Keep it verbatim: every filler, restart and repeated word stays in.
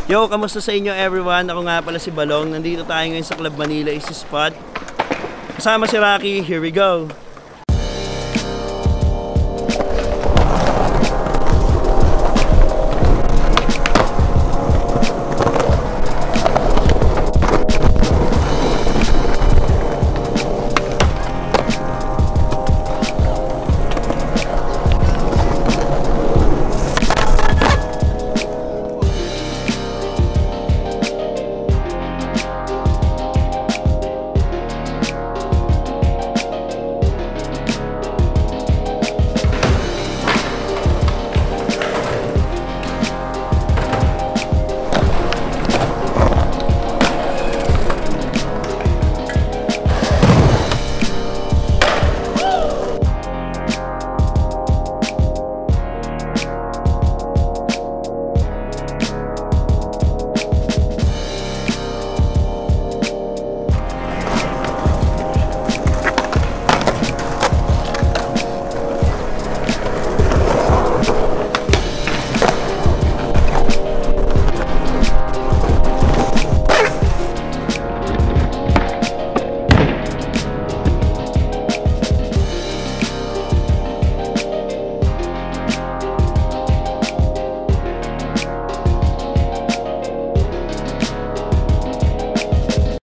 Yo, kamusta sa inyo everyone? Ako nga pala si Balong. Nandito tayo ngayon sa Club Manila Easy Spot. Kasama si Rocky. Here we go!